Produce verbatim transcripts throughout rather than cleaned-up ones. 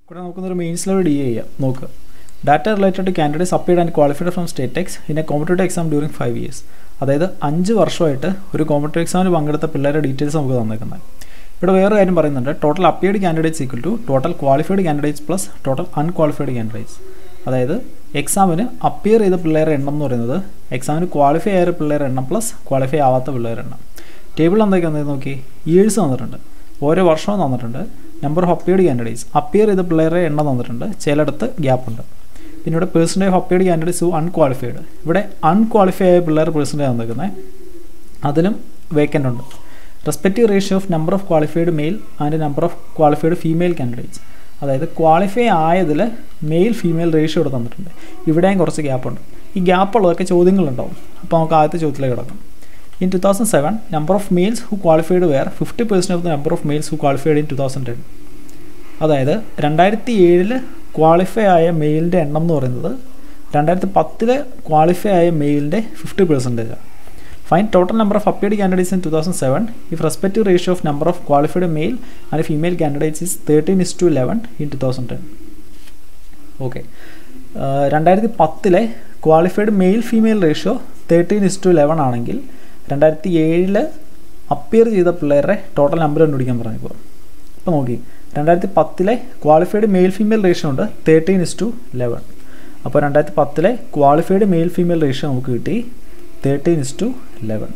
ഇവിടെ നമുക്കൊന്നൊരു മെയിൻസിലൂടെ ഡി ചെയ്യാം. നോക്കുക, data related to candidates appeared and qualified from state in a competitive exam during five years. അതായത് അഞ്ച് വർഷമായിട്ട് ഒരു കോമ്പറ്റേറ്റീവ് എക്സാമിന് പങ്കെടുത്ത പിള്ളേരുടെ ഡീറ്റെയിൽസ് നമുക്ക് തന്നേക്കുന്നത്. ഇവിടെ വേറെ കാര്യം പറയുന്നുണ്ട്, total appeared candidates equal to total qualified candidates plus total unqualified candidates. അതായത് എക്സാമിന് അപ്പിയർ ചെയ്ത പിള്ളേരുടെ എണ്ണം എന്ന് പറയുന്നത് എക്സാമിന് ക്വാളിഫൈ ആയ പിള്ളേരുടെ എണ്ണം പ്ലസ് ക്വാളിഫൈ ആവാത്ത പിള്ളേരുടെ എണ്ണം. ടേബിൾ എന്തൊക്കെയാണെന്ന് നോക്കി, ഇയേഴ്സ് തന്നിട്ടുണ്ട്, ഓരോ വർഷവും തന്നിട്ടുണ്ട്, number of appeared candidates appear ചെയ്ത പിള്ളേരുടെ എണ്ണം തന്നിട്ടുണ്ട്, ചിലയിടത്ത് ഗ്യാപ്പ് ഉണ്ട്. പിന്നെ ഇവിടെ percentage of appeared candidates who unqualified, ഇവിടെ അൺക്വാളിഫൈ ആയ പിള്ളേർ പേഴ്സൻറ്റേജ് തന്നിരിക്കുന്നത്, അതിലും വേക്കൻ്റ് ഉണ്ട്. Respective ratio of number of qualified male and number of qualified female candidates. അതായത് ക്വാളിഫൈ ആയതിൽ മെയിൽ ഫീമെയിൽ റേഷ്യോ ഇവിടെ തന്നിട്ടുണ്ട്, ഇവിടെയും കുറച്ച് ഗ്യാപ്പുണ്ട്. ഈ ഗ്യാപ്പുള്ളതൊക്കെ ചോദ്യങ്ങളുണ്ടാവും. അപ്പോൾ നമുക്ക് ആദ്യത്തെ ചോദ്യത്തിലേക്ക് കിടക്കാം. In two thousand seven, number of males who qualified were fifty percent of the number of males who qualified in two thousand ten. അതായത് രണ്ടായിരത്തി ഏഴിൽ ക്വാളിഫൈ ആയ മെയിലിൻ്റെ എണ്ണം എന്ന് പറയുന്നത് രണ്ടായിരത്തി പത്തിൽ ക്വാളിഫൈ ആയ മെയിലിൻ്റെ ഫിഫ്റ്റി പെർസെൻറ്റേജാണ്. Fine total number of appeared candidates in two thousand seven if respective ratio of number of qualified male and female candidates is thirteen is to eleven in two thousand ten. Okay, രണ്ടായിരത്തി പത്തിലെ qualified male female ratio thirteen is to eleven ആണെങ്കിൽ രണ്ടായിരത്തി ഏഴിൽ appear ചെയ്ത പിള്ളേരുടെ total number കണ്ടുപിടിക്കാൻ പറഞ്ഞപ്പോൾ അപ്പോൾ നോക്കി, രണ്ടായിരത്തി പത്തിലെ ക്വാളിഫൈഡ് മെയിൽ ഫീമെയിൽ റേഷ്യോ ഉണ്ട് തേർട്ടീൻ ഇസ് ടു ഇലവൻ. അപ്പോൾ രണ്ടായിരത്തി പത്തിലെ ക്വാളിഫൈഡ് മെയിൽ ഫീമെയിൽ റേഷ്യോ നമുക്ക് കിട്ടി തേർട്ടീൻ ഇസ് ടു ഇലവൻ.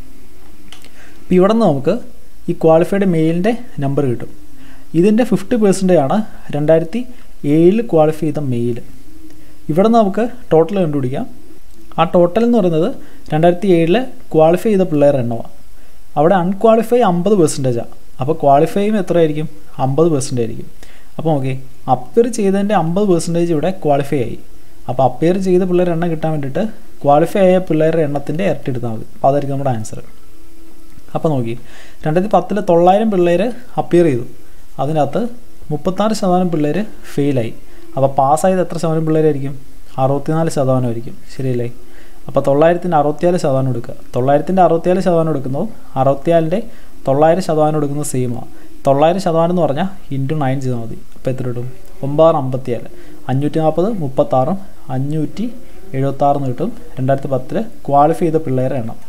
അപ്പോൾ ഇവിടെ നിന്ന് നമുക്ക് ഈ ക്വാളിഫൈഡ് മെയിലിൻ്റെ നമ്പർ കിട്ടും. ഇതിൻ്റെ ഫിഫ്റ്റി പെർസെൻറ്റേജ് ആണ് രണ്ടായിരത്തി ഏഴിൽ ക്വാളിഫൈ ചെയ്ത മെയിൽ. ഇവിടെ നിന്ന് നമുക്ക് ടോട്ടൽ കണ്ടുപിടിക്കാം. ആ ടോട്ടൽ എന്ന് പറയുന്നത് രണ്ടായിരത്തി ഏഴിൽ ക്വാളിഫൈ ചെയ്ത പിള്ളേരുടെ എണ്ണമാണ്. അവിടെ അൺക്വാളിഫൈ അമ്പത് പെർസെൻറ്റേജാണ്. അപ്പോൾ ക്വാളിഫൈയും എത്രയായിരിക്കും? അമ്പത് പെർസെൻറ്റേജ് ആയിരിക്കും. അപ്പോൾ ഓക്കെ, അപ്പിയർ ചെയ്തതിൻ്റെ അമ്പത് പെർസെൻറ്റേജ് ഇവിടെ ക്വാളിഫൈ ആയി. അപ്പോൾ അപ്പിയർ ചെയ്ത പിള്ളേരുടെ എണ്ണം കിട്ടാൻ വേണ്ടിയിട്ട് ക്വാളിഫൈ ആയ പിള്ളേരുടെ എണ്ണത്തിൻ്റെ ഇരട്ടി എടുത്താൽ മതി. അപ്പോൾ അതായിരിക്കും നമ്മുടെ ആൻസർ. അപ്പോൾ നോക്കി, രണ്ടായിരത്തി പത്തിൽ തൊള്ളായിരം പിള്ളേർ അപ്പിയർ ചെയ്തു, അതിനകത്ത് മുപ്പത്താറ് ശതമാനം പിള്ളേർ ഫെയിലായി. അപ്പോൾ പാസ്സായത് എത്ര ശതമാനം പിള്ളേരായിരിക്കും? അറുപത്തിനാല് ശതമാനമായിരിക്കും. ശരിയല്ലേ? അപ്പോൾ തൊള്ളായിരത്തിൻ്റെ അറുപത്തിനാല് ശതമാനം എടുക്കുക. തൊള്ളായിരത്തിൻ്റെ അറുപത്തിനാല് ശതമാനം എടുക്കുന്നു, അറുപത്തിനാലിൻ്റെ തൊള്ളായിരം ശതമാനം എടുക്കുന്നത് സെയിമാണ്. തൊള്ളായിരം ശതമാനം എന്ന് പറഞ്ഞാൽ ഇൻറ്റു നയൻ ചെയ്താൽ മതി. അപ്പോൾ എത്ര കിട്ടും? ഒമ്പതാറ് അമ്പത്തിയാല്, അഞ്ഞൂറ്റി നാൽപ്പത് മുപ്പത്താറും അഞ്ഞൂറ്റി എഴുപത്താറെന്ന് കിട്ടും. രണ്ടായിരത്തി പത്തിൽ ക്വാളിഫൈ ചെയ്ത പിള്ളേരുടെ എണ്ണം.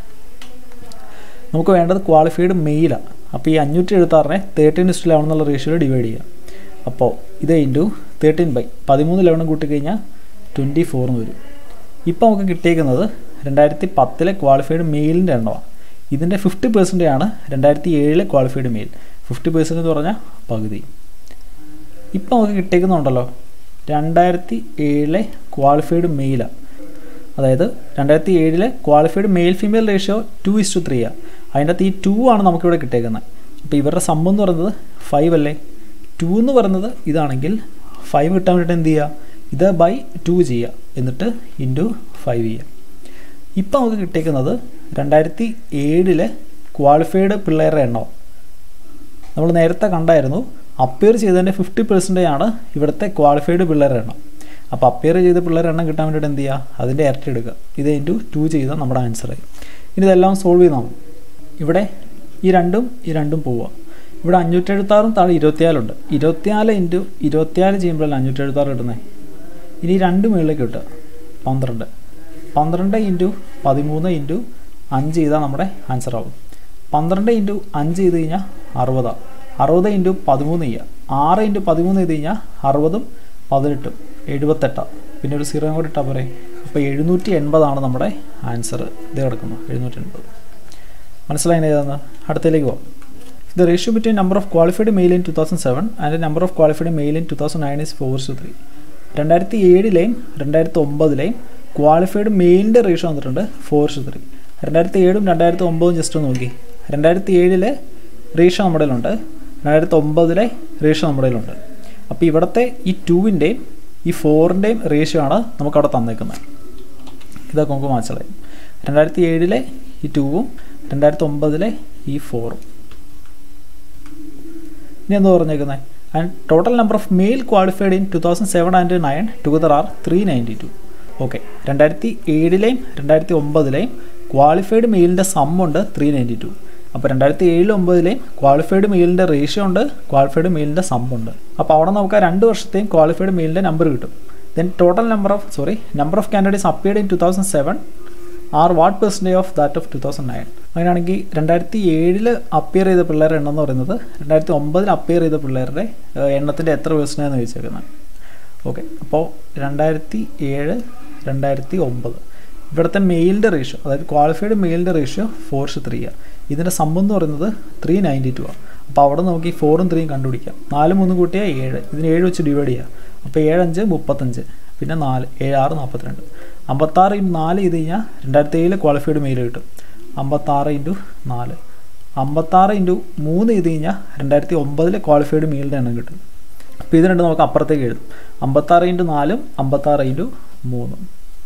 നമുക്ക് വേണ്ടത് ക്വാളിഫൈഡ് മെയിലാണ്. അപ്പോൾ ഈ അഞ്ഞൂറ്റി എഴുപത്താറിനെ തേർട്ടീൻ ഇസ്റ്റു ലെവൻ എന്നുള്ള റേഷ്യോയിൽ ഡിവൈഡ് ചെയ്യുക. അപ്പോൾ ഇത് ഇൻറ്റു തേർട്ടീൻ ബൈ പതിമൂന്ന് ലെവനും കൂട്ടിക്കഴിഞ്ഞാൽ ട്വൻറ്റി ഫോറിന് വരും. ഇപ്പോൾ നമുക്ക് കിട്ടിയേക്കുന്നത് രണ്ടായിരത്തി പത്തിലെ ക്വാളിഫൈഡ് മെയിലിൻ്റെ എണ്ണമാണ്. ഇതിൻ്റെ ഫിഫ്റ്റി പെർസെൻറ്റേജ് ആണ് രണ്ടായിരത്തി ഏഴിലെ ക്വാളിഫൈഡ് മെയിൽ. ഫിഫ്റ്റി പെർസെൻറ്റ് എന്ന് പറഞ്ഞാൽ പകുതി. ഇപ്പോൾ നമുക്ക് കിട്ടിയേക്കുന്നുണ്ടല്ലോ രണ്ടായിരത്തി ഏഴിലെ ക്വാളിഫൈഡ് മെയിലാണ്. അതായത് രണ്ടായിരത്തി ഏഴിലെ qualified male female ratio two is to three ആണ്. അതിൻ്റെ അകത്ത് ഈ ടു ആണ് നമുക്കിവിടെ കിട്ടിയേക്കുന്നത്. അപ്പോൾ ഇവരുടെ സം എന്ന് പറയുന്നത് ഫൈവ് അല്ലേ? ടു എന്ന് പറയുന്നത് ഇതാണെങ്കിൽ ഫൈവ് കിട്ടാൻ വേണ്ടിയിട്ട് എന്ത് ചെയ്യുക? ഇത് ബൈ ടു ചെയ്യുക, എന്നിട്ട് ഇൻറ്റു ഫൈവ് ചെയ്യുക. ഇപ്പോൾ നമുക്ക് കിട്ടിയേക്കുന്നത് രണ്ടായിരത്തി ഏഴിലെ ക്വാളിഫൈഡ് പിള്ളേരുടെ എണ്ണം. നമ്മൾ നേരത്തെ കണ്ടായിരുന്നു അപ്പിയർ ചെയ്തതിൻ്റെ ഫിഫ്റ്റി പെർസെൻറ്റേജ് ആണ് ഇവിടുത്തെ ക്വാളിഫൈഡ് പിള്ളേരുടെ എണ്ണം. അപ്പോൾ അപ്പിയർ ചെയ്ത പിള്ളേരുടെ എണ്ണം കിട്ടാൻ വേണ്ടിയിട്ട് എന്ത് ചെയ്യുക? അതിൻ്റെ ഇരട്ടി എടുക്കുക. ഇത് ഇൻറ്റു ടു ചെയ്താൽ നമ്മുടെ ആൻസറായി. ഇനി ഇതെല്ലാം സോൾവ് ചെയ്താൽ മതി. ഇവിടെ ഈ രണ്ടും ഈ രണ്ടും പോവുക. ഇവിടെ അഞ്ഞൂറ്റി എഴുപത്താറും താഴെ ഇരുപത്തിനാലുണ്ട്. ഇരുപത്തിനാല് ഇൻറ്റു ഇരുപത്തിനാല് ചെയ്യുമ്പോഴല്ല അഞ്ഞൂറ്റി എഴുപത്താറ് കിട്ടുന്നത്. ഇനി രണ്ട് മുകളിലേക്ക് കിട്ടുക പന്ത്രണ്ട്. പന്ത്രണ്ട് ഇൻറ്റു പതിമൂന്ന് ഇൻറ്റു അഞ്ച് ചെയ്താൽ നമ്മുടെ ആൻസർ ആവും. പന്ത്രണ്ട് ഇൻറ്റു അഞ്ച് ചെയ്ത് കഴിഞ്ഞാൽ അറുപതാണ്. അറുപത് ഇൻറ്റു പതിമൂന്ന് ചെയ്യുക. ആറ് ഇൻറ്റു പതിമൂന്ന് ചെയ്ത് കഴിഞ്ഞാൽ അറുപതും പതിനെട്ടും എഴുപത്തെട്ടാണ്. പിന്നെ ഒരു സീറോ കൂടി ഇട്ടാൽ പോരെ. അപ്പോൾ എഴുന്നൂറ്റി എൺപതാണ് നമ്മുടെ ആൻസർ. ഇത് കിടക്കുന്നു എഴുന്നൂറ്റി എൺപത്. മനസ്സിലായി ഏതാണ്? അടുത്തതിലേക്ക് പോകാം. The ratio between number of qualified male in two thousand seven and the number of qualified male in two thousand nine is four to three. രണ്ടായിരത്തി ഏഴിലെയും രണ്ടായിരത്തി ഒമ്പതിലെയും ക്വാളിഫൈഡ് മെയിലിൻ്റെ റേഷ്യോ വന്നിട്ടുണ്ട് ഫോർ ടു ത്രീ. രണ്ടായിരത്തി ഏഴും രണ്ടായിരത്തി ഒമ്പതും ജസ്റ്റ് നോക്കി. രണ്ടായിരത്തി ഏഴിലെ റേഷ്യോ നമ്മുടെ കയ്യിലുണ്ട്, രണ്ടായിരത്തി ഒമ്പതിലെ റേഷ്യോ നമ്മുടെ കയ്യിലുണ്ട്. അപ്പോൾ ഇവിടുത്തെ ഈ ടൂവിൻ്റെയും ഈ ഫോറിൻ്റെയും റേഷ്യോ ആണ് നമുക്കവിടെ തന്നേക്കുന്നത്. ഇതൊക്കെ നമുക്ക് മനസ്സിലായി. രണ്ടായിരത്തി ഏഴിലെ ഈ ടൂവും രണ്ടായിരത്തി ഒമ്പതിലെ ഈ ഫോറും. ഇനി എന്താ പറഞ്ഞേക്കുന്നത്? And total number of male qualified in two thousand seven and nine together are three ninety two. Okay, രണ്ടായിരത്തി ഏഴിലെയും രണ്ടായിരത്തി ഒമ്പതിലെയും ക്വാളിഫൈഡ് മെയിലിൻ്റെ സമ്മുണ്ട് ത്രീ നയൻറ്റി ടു. അപ്പോൾ രണ്ടായിരത്തി ഏഴിലും ഒമ്പതിലെയും ക്വാളിഫൈഡ് മെയിലിൻ്റെ റേഷ്യോ ഉണ്ട്, ക്വാളിഫൈഡ് മെയിലിൻ്റെ സമ്മുണ്ട്. അപ്പോൾ അവിടെ നമുക്ക് ആ രണ്ട് വർഷത്തെയും ക്വാളിഫൈഡ് മെയിലിൻ്റെ നമ്പർ കിട്ടും. Then total number of sorry number of candidates appeared in two thousand seven are what percentage of that of two thousand nine. അങ്ങനെയാണെങ്കിൽ രണ്ടായിരത്തി ഏഴിൽ അപ്പിയർ ചെയ്ത പിള്ളേരുടെ എണ്ണം എന്ന് പറയുന്നത് രണ്ടായിരത്തി ഒമ്പതിൽ അപ്പിയർ ചെയ്ത പിള്ളേരുടെ എണ്ണത്തിൻ്റെ എത്ര പെർസെൻറ്റേജ് എന്ന് ചോദിച്ചേക്കുന്നത്. ഓക്കെ, അപ്പോൾ രണ്ടായിരത്തി ഏഴ് രണ്ടായിരത്തി ഒമ്പത് ഇവിടുത്തെ മെയിലിൻ്റെ റേഷ്യോ, അതായത് ക്വാളിഫൈഡ് മെയിലിൻ്റെ റേഷ്യോ ഫോർ ഇസ് ത്രീ ആണ്. ഇതിൻ്റെ സമ്മ് എന്ന് പറയുന്നത് ത്രീ നയൻറ്റി ടു ആണ്. അപ്പോൾ അവിടെ നമുക്ക് ഈ ഫോറും ത്രീയും കണ്ടുപിടിക്കാം. നാല് മൂന്ന് കൂട്ടിയാൽ ഏഴ്, ഇതിന് ഏഴ് വെച്ച് ഡിവൈഡ് ചെയ്യാം. അപ്പോൾ ഏഴഞ്ച് മുപ്പത്തഞ്ച്, പിന്നെ നാല് ഏഴ് ആറ് നാൽപ്പത്തിരണ്ട്, അമ്പത്താറ് ഇൻറ്റു നാല് ചെയ്ത് കഴിഞ്ഞാൽ രണ്ടായിരത്തി ഏഴിൽ ക്വാളിഫൈഡ് മെയിൽ കിട്ടും. അമ്പത്താറ് ഇൻറ്റു നാല്, അമ്പത്താറ് ഇൻറ്റു മൂന്ന് ചെയ്ത് കഴിഞ്ഞാൽ രണ്ടായിരത്തി ഒമ്പതിൽ ക്വാളിഫൈഡ് മെയിലിൻ്റെ എണ്ണം കിട്ടും. അപ്പോൾ ഇത് രണ്ട് നമുക്ക് അപ്പുറത്തേക്ക് എഴുതും. അമ്പത്താറ് ഇൻറ്റു നാലും അമ്പത്താറ് ഇൻറ്റു മൂന്നും.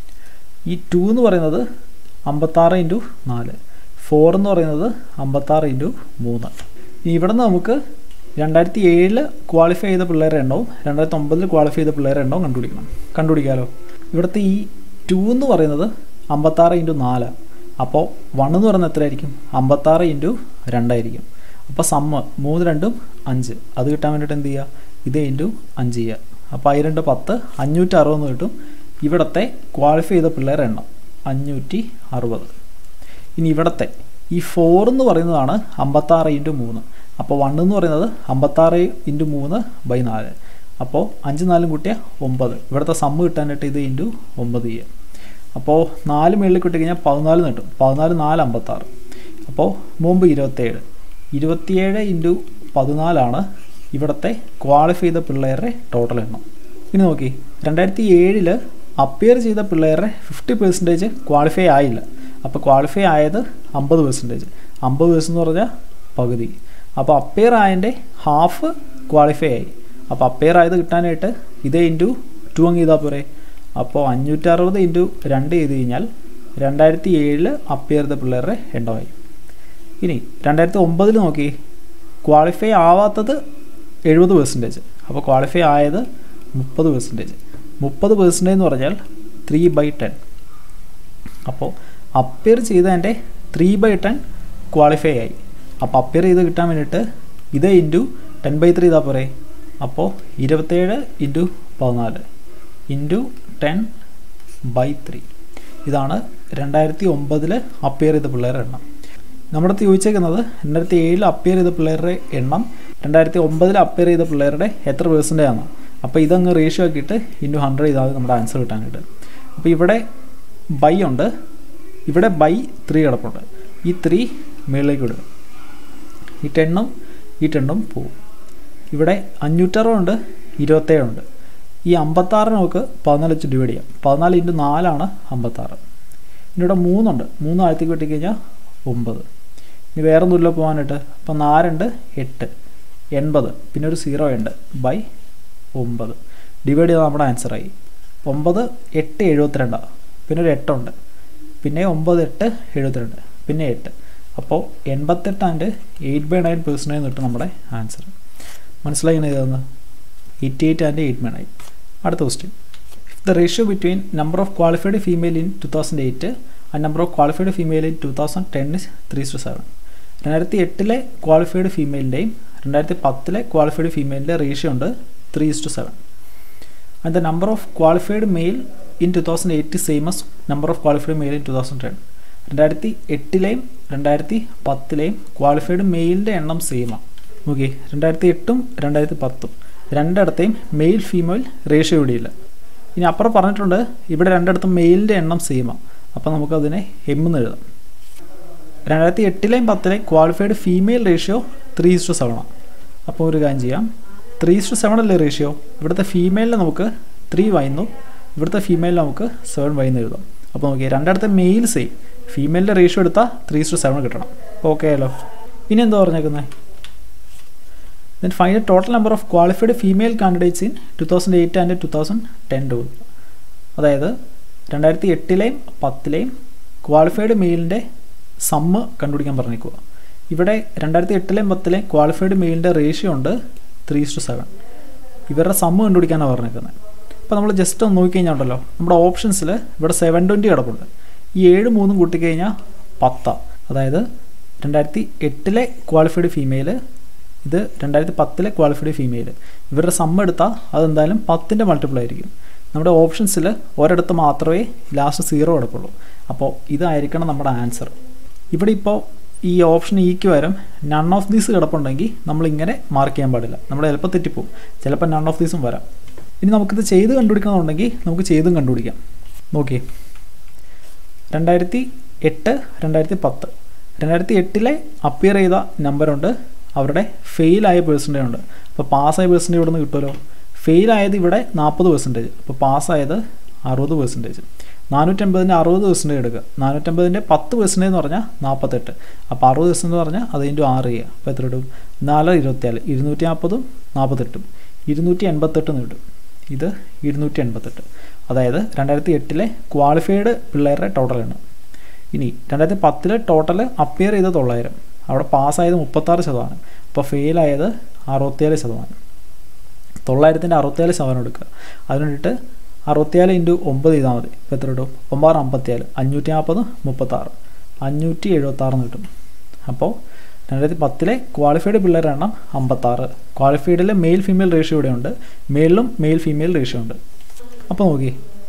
ഈ ടു എന്ന് പറയുന്നത് അമ്പത്താറ് ഇൻറ്റു നാല്, ഫോർ എന്ന് പറയുന്നത് അമ്പത്താറ് ഇൻറ്റു മൂന്ന്. ഇനി ഇവിടെ നിന്ന് നമുക്ക് രണ്ടായിരത്തി ഏഴിൽ ക്വാളിഫൈ ചെയ്ത പിള്ളേരുടെ എണ്ണവും രണ്ടായിരത്തി ഒമ്പതിൽ ക്വാളിഫൈ ചെയ്ത പിള്ളേരുടെ എണ്ണവും കണ്ടുപിടിക്കണം. കണ്ടുപിടിക്കാമല്ലോ. ഇവിടുത്തെ ഈ ടു എന്ന് പറയുന്നത് അമ്പത്താറ് ഇൻറ്റു നാലാണ്. അപ്പോൾ വൺ എന്ന് പറയുന്നത് എത്രയായിരിക്കും? അമ്പത്താറ് ഇൻറ്റു രണ്ടായിരിക്കും. അപ്പോൾ സമ്മ് മൂന്ന് രണ്ടും അഞ്ച്, അത് കിട്ടാൻ വേണ്ടിയിട്ട് എന്ത് ചെയ്യുക? ഇത് ഇൻറ്റു അഞ്ച് ചെയ്യുക. അപ്പോൾ അതിൽ രണ്ട് പത്ത്, അഞ്ഞൂറ്റി അറുപതെന്ന് കിട്ടും. ഇവിടുത്തെ ക്വാളിഫൈ ചെയ്ത പിള്ളേരുടെ എണ്ണം അഞ്ഞൂറ്റി അറുപത്. ഇനി ഇവിടുത്തെ ഈ ഫോർ എന്ന് പറയുന്നതാണ് അമ്പത്താറ് ഇൻറ്റു മൂന്ന്. അപ്പോൾ വൺ എന്ന് പറയുന്നത് അമ്പത്താറ് ഇൻറ്റു മൂന്ന് ബൈ നാല്. അപ്പോൾ അഞ്ച് നാലും കൂട്ടിയാൽ ഒമ്പത്. ഇവിടുത്തെ സമ്മ് കിട്ടാനായിട്ട് ഇത് ഇൻറ്റു ഒമ്പത് ചെയ്യുക. അപ്പോൾ നാല് മേളിൽ കിട്ടി കഴിഞ്ഞാൽ പതിനാല് കിട്ടും. പതിനാല് നാല് അമ്പത്താറ്. അപ്പോൾ മുമ്പ് ഇരുപത്തേഴ്, ഇരുപത്തിയേഴ് ഇൻറ്റു പതിനാലാണ് ഇവിടുത്തെ ക്വാളിഫൈ ചെയ്ത പിള്ളേരുടെ ടോട്ടൽ എണ്ണം. ഇനി നോക്കി, രണ്ടായിരത്തി ഏഴിൽ അപ്പിയർ ചെയ്ത പിള്ളേരുടെ ഫിഫ്റ്റി പെർസെൻറ്റേജ് ക്വാളിഫൈ ആയില്ല. അപ്പോൾ ക്വാളിഫൈ ആയത് അമ്പത് പെർസെൻറ്റേജ്. അമ്പത് പെർസെൻറ്റ് എന്ന് പറഞ്ഞാൽ പകുതി. അപ്പോൾ അപ്പിയർ ആയതിൻ്റെ ഹാഫ് ക്വാളിഫൈ ആയി. അപ്പോൾ അപ്പിയർ ആയത് കിട്ടാനായിട്ട് ഇതേ ഇൻറ്റു ടു അങ്ങ് ചെയ്താൽ പോരെ. അപ്പോൾ അഞ്ഞൂറ്റി അറുപത് ഇൻറ്റു രണ്ട് ചെയ്ത് കഴിഞ്ഞാൽ രണ്ടായിരത്തി ഏഴിൽ അപ്പിയർ ചെയ്ത പിള്ളേരുടെ എണ്ണമായി. ഇനി രണ്ടായിരത്തി ഒമ്പതിൽ നോക്കി, ക്വാളിഫൈ ആവാത്തത് എഴുപത് പെർസെൻറ്റേജ്. അപ്പോൾ ക്വാളിഫൈ ആയത് മുപ്പത് പെർസെൻറ്റേജ്. മുപ്പത് പെർസെൻറ്റേജ് എന്ന് പറഞ്ഞാൽ ത്രീ ബൈ ടെൻ. അപ്പോൾ അപ്പിയർ ചെയ്തതിൻ്റെ ത്രീ ബൈ ടെൻ ക്വാളിഫൈ ആയി. അപ്പോൾ അപ്പിയർ ചെയ്ത് കിട്ടാൻ വേണ്ടിയിട്ട് ഇത് ഇൻറ്റു ടെൻ ബൈ ത്രീ ഇതാ പോരെ. അപ്പോൾ ഇരുപത്തേഴ് ഇൻറ്റു പതിനാല് ഇൻറ്റു ടെൻ ബൈ ത്രീ. ഇതാണ് രണ്ടായിരത്തി ഒമ്പതിൽ അപ്പിയർ ചെയ്ത പിള്ളേരുടെ എണ്ണം. നമ്മുടെ ചോദിച്ചേക്കുന്നത് രണ്ടായിരത്തി ഏഴിൽ അപ്പിയർ ചെയ്ത പിള്ളേരുടെ എണ്ണം രണ്ടായിരത്തി ഒമ്പതിൽ അപ്പിയർ ചെയ്ത പിള്ളേരുടെ എത്ര പെർസെൻറ്റേജ് ആണ്. അപ്പോൾ ഇതങ്ങ് റേഷ്യോ ആക്കിയിട്ട് ഇൻറ്റു ഹൺഡ്രഡ് ചെയ്താൽ നമ്മുടെ ആൻസർ കിട്ടാനായിട്ട്. അപ്പോൾ ഇവിടെ ബൈ ഉണ്ട്, ഇവിടെ ബൈ ത്രീ കിടപ്പുണ്ട്. ഈ ത്രീ മുകളിലേക്ക് വിടുക. ഈ ടെണ്ണും ഈ ടെണ്ണും പോവും. ഇവിടെ അഞ്ഞൂറ്ററുപതുണ്ട്, ഇരുപത്തേഴുണ്ട്. ഈ അമ്പത്താറിന് നമുക്ക് പതിനാല് വെച്ച് ഡിവൈഡ് ചെയ്യാം. പതിനാല് ഇൻറ്റു നാലാണ് അമ്പത്താറ്. ഇനി ഇവിടെ മൂന്നുണ്ട്, മൂന്ന് ആഴത്തേക്ക് വെട്ടിക്കഴിഞ്ഞാൽ ഒമ്പത്. ഇനി വേറെ ഒന്നുമില്ല പോകാനായിട്ട്. അപ്പോൾ നാലുണ്ട്, എട്ട്, എൺപത്, പിന്നെ ഒരു സീറോ ഉണ്ട് ബൈ ഒമ്പത്. ഡിവൈഡ് ചെയ്താൽ നമ്മുടെ ആൻസറായി. ഒമ്പത് എട്ട് എഴുപത്തിരണ്ടാണ്, പിന്നെ ഒരു എട്ടുണ്ട്, പിന്നെ ഒമ്പത് എട്ട് എഴുപത്തിരണ്ട്, പിന്നെ എട്ട്. അപ്പോൾ എൺപത്തെട്ട് and eight by nine percentage കിട്ടും നമ്മുടെ ആൻസർ. മനസ്സിലായി ഇങ്ങനെ ഇതെന്ന്? Eighty eight and eight by nine. അടുത്ത question. The ratio between number of qualified female in two thousand eight and number of qualified female in two thousand ten is three to seven. രണ്ടായിരത്തി എട്ടിലെ qualified ഫീമെയിലിൻ്റെയും രണ്ടായിരത്തി പത്തിലെ qualified ഫീമെയിലിൻ്റെ ratio ഉണ്ട് three to seven. And the number of qualified male in two thousand eight same as number of qualified male in two thousand ten. രണ്ടായിരത്തി എട്ടിലെയും രണ്ടായിരത്തി പത്തിലെയും ക്വാളിഫൈഡ് മെയിലിൻ്റെ എണ്ണം സെയിമാണ്. നോക്കി, രണ്ടായിരത്തി എട്ടും രണ്ടായിരത്തി പത്തും രണ്ടിടത്തെയും മെയിൽ ഫീമെയിൽ റേഷ്യോ ഇവിടെയില്ല. ഇനി അപ്പുറം പറഞ്ഞിട്ടുണ്ട് ഇവിടെ രണ്ടിടത്തും മെയിലിൻ്റെ എണ്ണം സെയിമാണ്. അപ്പോൾ നമുക്കതിനെ എം എന്ന് എഴുതാം. രണ്ടായിരത്തി എട്ടിലെയും പത്തിലെയും qualified female ratio three to seven ആണ്. അപ്പോൾ ഒരു കാര്യം ചെയ്യാം, ത്രീ ടു സെവൻ അല്ലേ റേഷ്യോ. ഇവിടുത്തെ ഫീമെയിലിന് നമുക്ക് ത്രീ വൈന്നു, ഇവിടുത്തെ ഫീമെയിലിന് നമുക്ക് സെവൻ വൈന്ന് എഴുതാം. അപ്പോൾ നോക്കിയാൽ രണ്ടിടത്തെ മെയിൽ സെയിം, ഫീമെയിലിൻ്റെ റേഷ്യോ എടുത്താൽ ത്രീ ടു സെവൻ കിട്ടണം. ഓക്കെ ആയല്ലോ. ഇനി എന്താ പറഞ്ഞേക്കുന്നത്? Then find the total number of qualified female candidates in two thousand eight and two thousand ten too. അതായത് രണ്ടായിരത്തി എട്ടിലെയും പത്തിലെയും ക്വാളിഫൈഡ് മെയിലിൻ്റെ സമ്മ് കണ്ടുപിടിക്കാൻ പറഞ്ഞേക്കുക. ഇവിടെ രണ്ടായിരത്തി എട്ടിലെയും പത്തിലെയും ക്വാളിഫൈഡ് മെയിലിൻ്റെ റേഷ്യോ ഉണ്ട് ത്രീ ടു സെവൻ. ഇവരുടെ സമ്മ് കണ്ടുപിടിക്കാനാണ് പറഞ്ഞേക്കുന്നത്. അപ്പോൾ നമ്മൾ ജസ്റ്റ് ഒന്ന് നോക്കിക്കഴിഞ്ഞാൽ ഉണ്ടല്ലോ, നമ്മുടെ ഓപ്ഷൻസിൽ ഇവിടെ സെവൻ ട്വൻറ്റി കിടപ്പുണ്ട്. ഈ ഏഴ് മൂന്നും കൂട്ടിക്കഴിഞ്ഞാൽ പത്താണ്. അതായത് രണ്ടായിരത്തി എട്ടിലെ ക്വാളിഫൈഡ് ഫീമെയിൽ, ഇത് രണ്ടായിരത്തി പത്തിലെ ക്വാളിഫൈഡ് ഫീമെയിൽ. ഇവരുടെ സം എടുത്താൽ അതെന്തായാലും പത്തിൻ്റെ മൾട്ടിപ്പിൾ ആയിരിക്കും. നമ്മുടെ ഓപ്ഷൻസിൽ ഒരിടത്ത് മാത്രമേ ലാസ്റ്റ് സീറോ കിടപ്പുള്ളൂ. അപ്പോൾ ഇതായിരിക്കണം നമ്മുടെ ആൻസർ. ഇവിടെ ഇപ്പോൾ ഈ ഓപ്ഷൻ ഇക്ക് വരും നൺ ഓഫ് ദീസ് കിടപ്പുണ്ടെങ്കിൽ നമ്മളിങ്ങനെ മാർക്ക് ചെയ്യാൻ പാടില്ല, നമ്മൾ ചിലപ്പോൾ തെറ്റിപ്പോവും. ചിലപ്പോൾ നൺ ഓഫ് ദീസും വരാം. ഇനി നമുക്കിത് ചെയ്ത് കണ്ടുപിടിക്കണമെന്നുണ്ടെങ്കിൽ നമുക്ക് ചെയ്തും കണ്ടുപിടിക്കാം. നോക്കി, രണ്ടായിരത്തി എട്ട് രണ്ടായിരത്തി പത്ത് രണ്ടായിരത്തി എട്ടിലെ അപ്പിയർ ചെയ്ത നമ്പറുണ്ട്, അവരുടെ ഫെയിലായ പേഴ്സൻറ്റേജ് ഉണ്ട്. അപ്പോൾ പാസ്സായ പേഴ്സൻറ്റേജ് ഇവിടെ നിന്ന് കിട്ടുമല്ലോ. ഫെയിലായത് ഇവിടെ നാൽപ്പത് പെർസെൻറ്റേജ്, അപ്പോൾ പാസ്സായത് അറുപത് പെർസെൻറ്റേജ്. നാനൂറ്റമ്പതിൻ്റെ അറുപത് പെർസെൻറ്റേജ് എടുക്കുക. നാനൂറ്റമ്പതിൻ്റെ പത്ത് പെർസെൻറ്റേജ് എന്ന് പറഞ്ഞാൽ നാൽപ്പത്തെട്ട്. അപ്പോൾ അറുപത് പെർസെൻറ്റ് എന്ന് പറഞ്ഞാൽ അത് ഇൻറ്റു ആറ് ചെയ്യുക. അപ്പോൾ എത്ര കിട്ടും? നാല് ഇരുപത്തിനാല്, ഇരുന്നൂറ്റി നാൽപ്പതും നാൽപ്പത്തെട്ടും ഇരുന്നൂറ്റി എൺപത്തെട്ട് കിട്ടും. ഇത് ഇരുന്നൂറ്റി എൺപത്തെട്ട്. അതായത് രണ്ടായിരത്തി എട്ടിലെ ക്വാളിഫൈഡ് പിള്ളേരുടെ ടോട്ടലാണ്. ഇനി രണ്ടായിരത്തി പത്തിലെ ടോട്ടൽ അപ്പിയർ ചെയ്ത് തൊള്ളായിരം, അവിടെ പാസ്സായത് മുപ്പത്താറ് ശതമാനം, അപ്പോൾ ഫെയിലായത് അറുപത്തിയേഴ് ശതമാനം. തൊള്ളായിരത്തിൻ്റെ അറുപത്തിയേഴ് ശതമാനം എടുക്കുക. അതിന് വേണ്ടിയിട്ട് അറുപത്തിയാല് ഇൻറ്റു ഒമ്പത് ചെയ്താൽ മതി. ഇപ്പോൾ എത്ര കിട്ടും? ഒമ്പത് അമ്പത്തിയാല്, അഞ്ഞൂറ്റി നാൽപ്പത് മുപ്പത്താറ്, അഞ്ഞൂറ്റി എഴുപത്താറെന്ന് കിട്ടും. അപ്പോൾ രണ്ടായിരത്തി പത്തിലെ ക്വാളിഫൈഡ് പിള്ളേരുടെ എണ്ണം അമ്പത്താറ്. ക്വാളിഫൈഡിലെ മെയിൽ ഫീമെയിൽ റേഷ്യോ ഇവിടെ ഉണ്ട്, മെയിലും മെയിൽ ഫീമെയിൽ റേഷ്യോ ഉണ്ട്. അപ്പോൾ നോക്കി,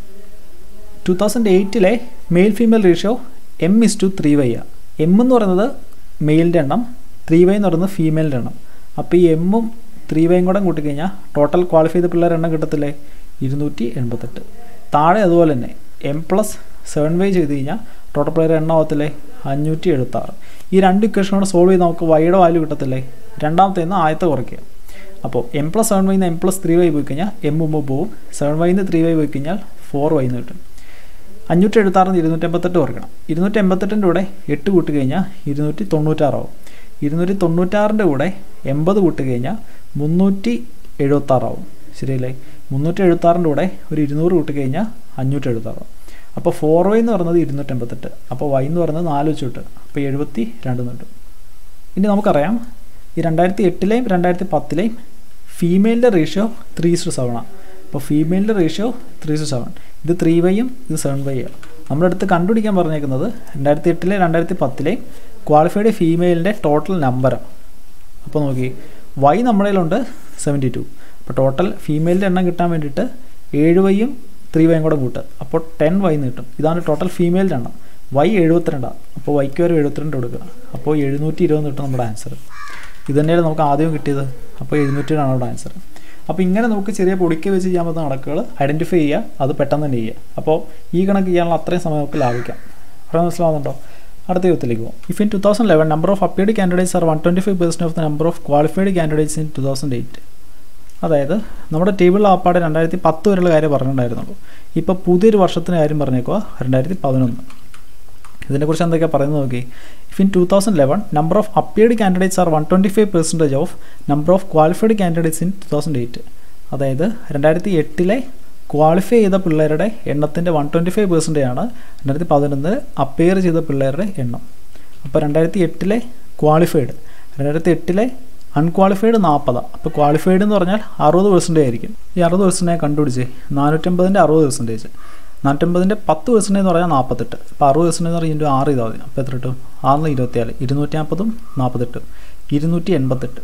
ടു തൗസൻഡ് എയ്റ്റിലെ male female ratio M is to three Y ആണ്. എം എന്ന് പറയുന്നത് മെയിലിൻ്റെ എണ്ണം, ത്രീ വൈ എന്ന് പറയുന്നത് ഫീമെയിലിൻ്റെ എണ്ണം. അപ്പോൾ ഈ എമ്മും ത്രീ വൈയും കൂടെ കൂട്ടിക്കഴിഞ്ഞാൽ ടോട്ടൽ ക്വാളിഫൈ ചെയ്ത പിള്ളേരുടെ എണ്ണം കിട്ടത്തില്ലേ? ഇരുന്നൂറ്റി എൺപത്തെട്ട്. താഴെ അതുപോലെ തന്നെ എം പ്ലസ് സെവൻ വൈ ചെയ്ത് കഴിഞ്ഞാൽ ടോട്ടൽ പ്ലെയർ എണ്ണം ആവത്തില്ലേ? അഞ്ഞൂറ്റി എഴുപത്താറ്. ഈ രണ്ട് ഇക്വേഷൻ കൂടെ സോൾവ് ചെയ്ത് നമുക്ക് വൈയുടെ വാല്യൂ കിട്ടത്തില്ലേ? രണ്ടാമത്തെ നിന്ന് ആദ്യത്തെ കുറയ്ക്കുക. അപ്പോൾ എം പ്ലസ് സെവൻ വൈന്ന് എം പ്ലസ് ത്രീ വൈ പോയി കഴിഞ്ഞാൽ എം മുമ്പ് പോവും, സെവൻ വൈന്ന് ത്രീ വൈ പോയി കഴിഞ്ഞാൽ ഫോർ വൈന്ന് കിട്ടും. അഞ്ഞൂറ്റി എഴുപത്താറിന് ഇരുന്നൂറ്റി എൺപത്തെട്ട് കുറയ്ക്കണം. ഇരുന്നൂറ്റി എൺപത്തെട്ടിൻ്റെ കൂടെ എട്ട് കൂട്ടി കഴിഞ്ഞാൽ ഇരുന്നൂറ്റി തൊണ്ണൂറ്റാറാവും. ഇരുന്നൂറ്റി തൊണ്ണൂറ്റാറിൻ്റെ കൂടെ എൺപത് കൂട്ടി കഴിഞ്ഞാൽ മുന്നൂറ്റി എഴുപത്താറാവും. ശരിയല്ലേ? മുന്നൂറ്റി എഴുപത്താറിൻ്റെ കൂടെ ഒരു ഇരുന്നൂറ് കൂട്ടി കഴിഞ്ഞാൽ അഞ്ഞൂറ്റി എഴുപത്താറാവും. അപ്പോൾ ഫോർ വൈ എന്ന് പറയുന്നത് ഇരുന്നൂറ്റി എൺപത്തെട്ട്, അപ്പോൾ വൈ എന്ന് പറയുന്നത് നാല് വെച്ച് കിട്ടും, അപ്പോൾ എഴുപത്തി രണ്ട് കിട്ടും. ഇനി നമുക്കറിയാം ഈ രണ്ടായിരത്തി എട്ടിലെയും രണ്ടായിരത്തി പത്തിലെയും ഫീമെയിലിൻ്റെ റേഷ്യോ ത്രീ ടു സെവൻ ആണ്. അപ്പോൾ ഫീമെയിലിൻ്റെ റേഷ്യോ ത്രീ ടു സെവൻ, ഇത് ത്രീ വൈയും ഇത് സെവൻ വൈ ആണ്. നമ്മുടെ അടുത്ത് കണ്ടുപിടിക്കാൻ പറഞ്ഞേക്കുന്നത് രണ്ടായിരത്തി എട്ടിലെ രണ്ടായിരത്തി പത്തിലെയും ക്വാളിഫൈഡ് ഫീമെയിലിൻ്റെ ടോട്ടൽ നമ്പറാണ്. അപ്പോൾ നോക്കി, വൈ നമ്മുടെ കയ്യിലുണ്ട് സെവൻറ്റി ടു. അപ്പോൾ ടോട്ടൽ ഫീമെയിലിൻ്റെ എണ്ണം കിട്ടാൻ വേണ്ടിയിട്ട് ഏഴ് വൈയും ത്രീ വൈയും കൂടെ കൂട്ടുക, അപ്പോൾ ടെൻ വൈന്ന് കിട്ടും. ഇതാണ് ടോട്ടൽ ഫീമെയിലിൻ്റെ എണ്ണം. വൈ എഴുപത്തിരണ്ടാണ്, അപ്പോൾ വൈക്ക് വരെ എഴുപത്തിരണ്ട് കൊടുക്കുക, അപ്പോൾ എഴുന്നൂറ്റി ഇരുപത് കിട്ടും നമ്മുടെ ആൻസർ. ഇത് തന്നെയാണ് നമുക്ക് ആദ്യം കിട്ടിയത്, അപ്പോൾ എഴുന്നൂറ്റി ആണ് നമ്മുടെ ആൻസർ. അപ്പോൾ ഇങ്ങനെ നമുക്ക് ചെറിയ പൊടിക്ക് വെച്ച് ചെയ്യാൻ പറ്റുന്ന കണക്കുകൾ ഐഡൻറ്റിഫൈ ചെയ്യുക, അത് പെട്ടെന്ന് തന്നെ ചെയ്യുക. അപ്പോൾ ഈ കണക്ക് ചെയ്യാനുള്ള അത്രയും സമയം നമുക്ക് ലാഭിക്കാം. പറയാൻ മനസ്സിലാവുന്നുണ്ടോ? അടുത്ത യുദ്ധത്തിലേക്ക് പോകും. If in two thousand eleven number of appeared candidates are one twenty five percent of the number of qualified candidates in two thousand eight. അതായത് നമ്മുടെ ടേബിളിൽ ആപ്പാടെ രണ്ടായിരത്തി പത്ത് വരെയുള്ള കാര്യം പറഞ്ഞിട്ടുണ്ടായിരുന്നുള്ളൂ. ഇപ്പോൾ പുതിയൊരു വർഷത്തിന് കാര്യം പറഞ്ഞേക്കുക രണ്ടായിരത്തി പതിനൊന്ന്. ഇതിനെക്കുറിച്ച് എന്തൊക്കെയാണ് പറയുന്നത് നോക്കി. If in two thousand eleven number of appeared candidates are one twenty five percentage of number of qualified candidates in two thousand eight. അതായത് രണ്ടായിരത്തി എട്ടിലെ ക്വാളിഫൈ ചെയ്ത പിള്ളേരുടെ എണ്ണത്തിൻ്റെ വൺ ട്വൻറ്റി ഫൈവ് പെർസെൻറ്റേജ് ആണ് രണ്ടായിരത്തി പതിനൊന്നിൽ അപ്പിയർ ചെയ്ത പിള്ളേരുടെ എണ്ണം. അപ്പോൾ രണ്ടായിരത്തി എട്ടിലെ ക്വാളിഫൈഡ്, രണ്ടായിരത്തി എട്ടിലെ അൺക്വാളിഫൈഡ് നാൽപ്പതാണ്. അപ്പോൾ ക്വാളിഫൈഡ് എന്ന് പറഞ്ഞാൽ അറുപത് പെർസെൻറ്റേജ് ആയിരിക്കും. ഈ അറുപത് പെർസെൻറ്റേജ് കണ്ടുപിടിച്ച് നാനൂറ്റമ്പതിൻ്റെ അറുപത് പെർസെൻറ്റേജ്, നാനൂറ്റമ്പതിൻ്റെ പത്ത് പെർസെൻറ്റേജ് എന്ന് പറഞ്ഞാൽ നാൽപ്പത്തെട്ട്. അപ്പോൾ അറുപത് പെർസെൻറ്റേജ് എന്ന് പറഞ്ഞാൽ ഇൻറ്റു ആറ് ചെയ്താൽ മതി. അപ്പോൾ എത്ര കിട്ടും? ആറിന് ഇരുപത്തിനാല്, ഇരുന്നൂറ്റി നാൽപ്പതും നാൽപ്പത്തെട്ടും ഇരുന്നൂറ്റി എൺപത്തെട്ട്.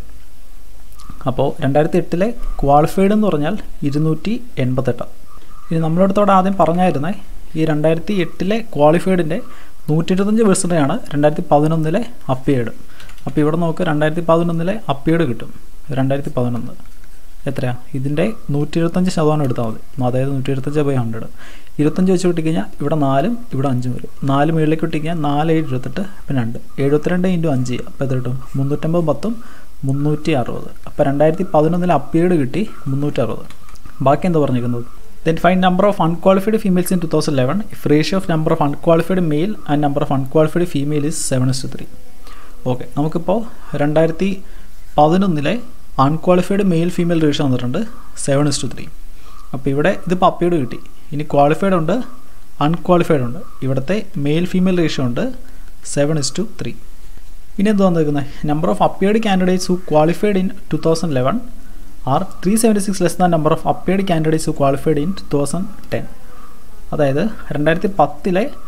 അപ്പോൾ രണ്ടായിരത്തി എട്ടിലെ ക്വാളിഫൈഡ് എന്ന് പറഞ്ഞാൽ ഇരുന്നൂറ്റി എൺപത്തെട്ടാണ്. ഇനി നമ്മളടുത്തോടെ ആദ്യം പറഞ്ഞായിരുന്നേ ഈ രണ്ടായിരത്തി എട്ടിലെ ക്വാളിഫൈഡിൻ്റെ നൂറ്റി ഇരുപത്തഞ്ച് പെർസെൻറ്റേജ് ആണ് രണ്ടായിരത്തി പതിനൊന്നിലെ അപ്പിയേഡ്. അപ്പോൾ ഇവിടെ നോക്ക്, രണ്ടായിരത്തി പതിനൊന്നിലെ അപ്പിയേഡ് കിട്ടും. രണ്ടായിരത്തി പതിനൊന്ന് എത്രയാണ്? ഇതിൻ്റെ നൂറ്റി ഇരുപത്തഞ്ച് ശതമാനം എടുത്താൽ മതി. അതായത് നൂറ്റി ഇരുപത്തഞ്ച് ബൈ ഹൺഡ്രഡ്, ഇരുപത്തഞ്ച് വെച്ച് കിട്ടിക്കഴിഞ്ഞാൽ ഇവിടെ നാലും ഇവിടെ അഞ്ചും വരും. നാല് മുകളിലേക്ക് കിട്ടിക്കഴിഞ്ഞാൽ നാല് ഏഴ് ഇരുപത്തെട്ട്, പിന്നെ രണ്ട് എഴുപത്തിരണ്ട് ഇൻറ്റു അഞ്ച് ചെയ്യുക. അപ്പോൾ എത്ര കിട്ടും? മുന്നൂറ്റമ്പത് പത്തും മുന്നൂറ്റി അറുപത്. അപ്പോൾ രണ്ടായിരത്തി പതിനൊന്നിൽ അപ്പിയേഡ് കിട്ടി മുന്നൂറ്റി അറുപത്. ബാക്കി എന്താ പറഞ്ഞിരിക്കുന്നത്? Then find number of unqualified females in two thousand eleven if ratio of number of unqualified male and number of unqualified female is seven is to three. Okay, നമുക്കിപ്പോൾ രണ്ടായിരത്തി പതിനൊന്നിലെ അൺക്വാളിഫൈഡ് മെയിൽ ഫീമെയിൽ റേഷ്യോ വന്നിട്ടുണ്ട് seven is to three. അപ്പോൾ ഇവിടെ ഇതിപ്പോൾ appeared കിട്ടി. ഇനി qualified ഉണ്ട്, അൺക്വാളിഫൈഡ് ഉണ്ട്. ഇവിടുത്തെ മെയിൽ ഫീമെയിൽ റേഷ്യോ ഉണ്ട് സെവൻ ഇസ് ടു ത്രീ. ഇനി എന്ത് വന്നിരിക്കുന്നത്? Number of appeared candidates who qualified in two thousand eleven are three seventy six less than number of appeared candidates who qualified in two thousand ten. അതായത് രണ്ടായിരത്തി പത്തിലെ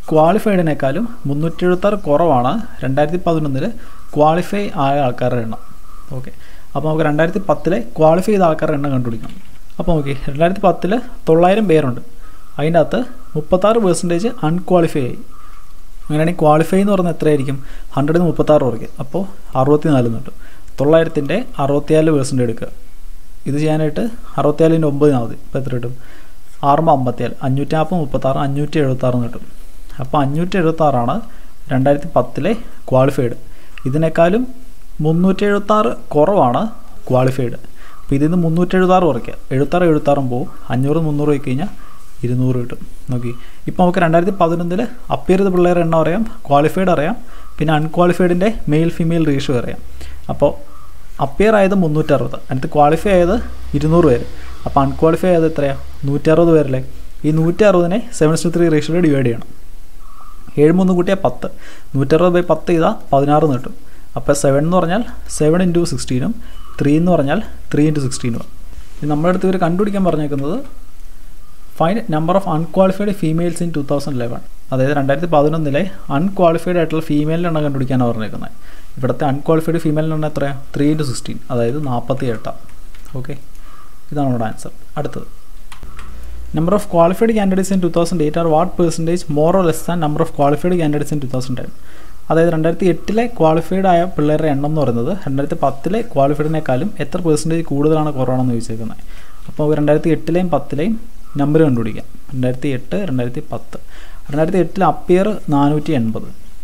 ക്വാളിഫൈഡിനേക്കാളും മുന്നൂറ്റി എഴുപത്താറ് കുറവാണ് രണ്ടായിരത്തി പതിനൊന്നിൽ ക്വാളിഫൈ ആയ ആൾക്കാരുടെ എണ്ണം. ഓക്കെ, അപ്പോൾ നമുക്ക് രണ്ടായിരത്തി പത്തിലെ ക്വാളിഫൈ ചെയ്ത ആൾക്കാരുടെ എണ്ണം കണ്ടുപിടിക്കണം. അപ്പോൾ നോക്കി, രണ്ടായിരത്തി പത്തിൽ തൊള്ളായിരം പേരുണ്ട്, അതിൻ്റെ അകത്ത് മുപ്പത്താറ് പെർസെൻറ്റേജ് അൺക്വാളിഫൈ ആയി. അങ്ങനെയാണെങ്കിൽ ക്വാളിഫൈ എന്ന് പറഞ്ഞാൽ എത്രയായിരിക്കും? ഹൺഡ്രഡിന് മുപ്പത്താറ് കുറയ്ക്കുക, അപ്പോൾ അറുപത്തി നാല് കിട്ടും. തൊള്ളായിരത്തിൻ്റെ അറുപത്തിനാല് പെർസെൻറ്റ് എടുക്കുക. ഇത് ചെയ്യാനായിട്ട് അറുപത്തിനാലിൻ്റെ ഒമ്പതിനാ മതി. ഇപ്പോൾ എത്ര കിട്ടും? ആറുമ്പോൾ അമ്പത്തിനാല്, അഞ്ഞൂറ്റി നാൽപ്പത് മുപ്പത്താറ് അഞ്ഞൂറ്റി എഴുപത്താറ് കിട്ടും. അപ്പോൾ അഞ്ഞൂറ്റി എഴുപത്താറാണ് രണ്ടായിരത്തി പത്തിലെ ക്വാളിഫൈഡ്. ഇതിനേക്കാളും മുന്നൂറ്റി എഴുപത്താറ് കുറവാണ് ക്വാളിഫൈഡ്. അപ്പോൾ ഇതിൽ നിന്ന് മുന്നൂറ്റി എഴുപത്താറ് കുറയ്ക്കുക, എഴുപത്താറ് എഴുപത്താറും പോകും, അഞ്ഞൂറ് മുന്നൂറ് പോയി കഴിഞ്ഞാൽ ഇരുന്നൂറ് കിട്ടും. നോക്കി, ഇപ്പോൾ നമുക്ക് രണ്ടായിരത്തി പതിനൊന്നിൽ അപ്പിയർ ചെയ്ത പിള്ളേരെ എണ്ണം അറിയാം, ക്വാളിഫൈഡ് അറിയാം, പിന്നെ അൺക്വാളിഫൈഡിൻ്റെ മെയിൽ ഫീമെയിൽ റേഷ്യോ അറിയാം. അപ്പോൾ അപ്പിയർ ആയത് മുന്നൂറ്റി അറുപത്, അതിനകത്ത് ക്വാളിഫൈ ആയത് ഇരുന്നൂറ് പേര്. അപ്പോൾ അൺക്വാളിഫൈ ആയത് എത്രയാണ്? നൂറ്റി അറുപത് പേരല്ലേ. ഈ നൂറ്റി അറുപതിനെ സെവൻ ടു ത്രീ റേഷ്യോയിൽ ഡിവൈഡ് ചെയ്യണം. ഏഴ് മൂന്ന് കൂട്ടിയാൽ പത്ത്, നൂറ്ററുപത് ബൈ പത്ത് ചെയ്താൽ പതിനാറ് കിട്ടും. അപ്പോൾ സെവൻ എന്ന് പറഞ്ഞാൽ സെവൻ ഇൻറ്റു സിക്സ്റ്റീനും ത്രീ എന്ന് പറഞ്ഞാൽ ത്രീ ഇൻറ്റു സിക്സ്റ്റീനും. ഇത് നമ്മുടെ അടുത്ത് ഇവർ കണ്ടുപിടിക്കാൻ പറഞ്ഞേക്കുന്നത് find number of unqualified females in two thousand eleven. അതായത് രണ്ടായിരത്തി പതിനൊന്നിലെ അൺക്വാളിഫൈഡ് ആയിട്ടുള്ള ഫീമെയിലിൻ്റെ എണ്ണം കണ്ടുപിടിക്കാനാണ് പറഞ്ഞേക്കുന്നത്. ഇവിടുത്തെ അൺക്വാളിഫൈഡ് ഫീമെയിലിൻ്റെ എണ്ണം എത്രയാണ്? ത്രീ ഇൻറ്റു സിക്സ്റ്റീൻ, അതായത് നാൽപ്പത്തി എട്ടാണ്. ഓക്കെ, ഇതാണ് നമ്മുടെ ആൻസർ. അടുത്തത്, number of qualified candidates in two thousand eight are what percentage more or less than number of qualified candidates in two thousand ten. അതായത് രണ്ടായിരത്തി എട്ടിലെ ക്വാളിഫൈഡ് ആയ പിള്ളേരുടെ എണ്ണം എന്ന് പറയുന്നത് രണ്ടായിരത്തി പത്തിലെ ക്വാളിഫൈഡിനേക്കാളും എത്ര പെർസെൻറ്റേജ് കൂടുതലാണ് കുറവാണെന്ന് ചോദിച്ചേക്കുന്നത്. അപ്പോൾ രണ്ടായിരത്തി എട്ടിലെയും പത്തിലെയും നമ്പർ കണ്ടുപിടിക്കാം. രണ്ടായിരത്തി എട്ട് രണ്ടായിരത്തി പത്ത് രണ്ടായിരത്തി എട്ടിൽ അപ്പിയർ നാനൂറ്റി എൺപത്,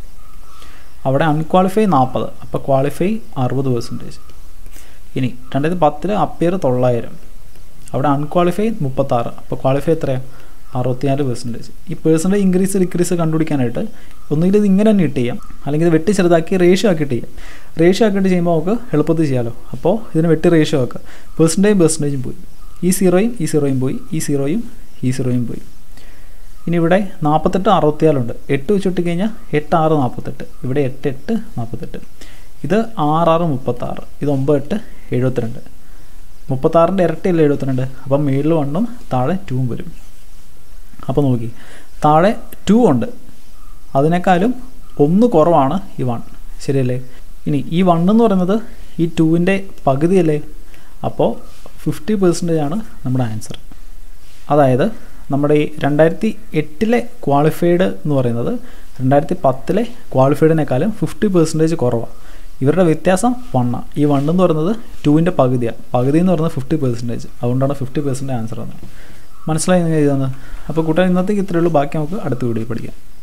അവിടെ അൺക്വാളിഫൈ നാൽപ്പത്, അപ്പോൾ ക്വാളിഫൈ അറുപത് പെർസെൻറ്റേജ്. ഇനി രണ്ടായിരത്തി പത്തിൽ അപ്പിയർ തൊള്ളായിരം, അവിടെ അൺക്വാളിഫൈ മുപ്പത്താറ്, അപ്പോൾ ക്വാളിഫൈ എത്രയാണ്? അറുപത്തിനാല് പെർസെൻറ്റേജ്. ഈ പെർസെൻറ്റേജ് ഇൻക്രീസ് ഡിക്രീസ് കണ്ടുപിടിക്കാനായിട്ട് ഒന്നുകിൽ ഇത് ഇങ്ങനെ തന്നെ ഇട്ട് ചെയ്യാം, അല്ലെങ്കിൽ ഇത് വെട്ടി ചെറുതാക്കി റേഷ്യോ ആക്കിയിട്ട് ചെയ്യാം. റേഷ്യോ ആക്കിയിട്ട് ചെയ്യുമ്പോൾ നമുക്ക് എളുപ്പത്തിൽ ചെയ്യാമല്ലോ. അപ്പോൾ ഇതിന് വെട്ടി റേഷ്യോ ആക്കുക. പെർസെൻറ്റേജ് പെർസെൻറ്റേജും പോയി, ഈ സീറോയും ഈ സീറോയും പോയി, ഈ സീറോയും ഈ സീറോയും പോയി. ഇനി ഇവിടെ നാൽപ്പത്തെട്ട് അറുപത്തിനാലുണ്ട്, എട്ട് വെച്ചിട്ട് കഴിഞ്ഞാൽ എട്ട് ആറ് നാൽപ്പത്തെട്ട്, ഇവിടെ എട്ട് എട്ട് നാൽപ്പത്തെട്ട്, ഇത് ആറാറ് മുപ്പത്താറ്, ഇത് ഒമ്പത് എട്ട് എഴുപത്തിരണ്ട്. മുപ്പത്താറിൻ്റെ ഇരട്ടിയല്ല എഴുപത്തിരണ്ട്, അപ്പം മേളിൽ വണ്ണും താഴെ ടൂവും വരും. അപ്പോൾ നോക്കി, താഴെ ടു ഉണ്ട്, അതിനേക്കാളും ഒന്ന് കുറവാണ് ഈ വൺ, ശരിയല്ലേ? ഇനി ഈ വൺ എന്ന് പറയുന്നത് ഈ ടൂവിൻ്റെ പകുതിയല്ലേ, അപ്പോൾ ഫിഫ്റ്റി പെർസെൻറ്റേജ് ആണ് നമ്മുടെ ആൻസർ. അതായത് നമ്മുടെ ഈ രണ്ടായിരത്തി എട്ടിലെ ക്വാളിഫൈഡ് എന്ന് പറയുന്നത് രണ്ടായിരത്തി പത്തിലെ ക്വാളിഫൈഡിനേക്കാളും ഫിഫ്റ്റി പെർസെൻറ്റേജ് കുറവാണ്. ഇവരുടെ വ്യത്യാസം വണ്ണാണ്. ഈ വൺ എന്ന് പറയുന്നത് ടൂവിൻ്റെ പകുതിയാണ്, പകുതി എന്ന് പറയുന്നത് ഫിഫ്റ്റി പെർസെൻറ്റേജ്, അതുകൊണ്ടാണ് ഫിഫ്റ്റി പെർസെൻറ്റേജ് ആൻസർ വന്നത്. മനസ്സിലായി നിങ്ങൾ ചെയ്തത്? അപ്പോൾ കൂട്ടുകാർ ഇന്നത്തേക്ക് ഇത്രയേ ഉള്ളൂ, ബാക്കി നമുക്ക് അടുത്ത വീഡിയോ പഠിക്കാം.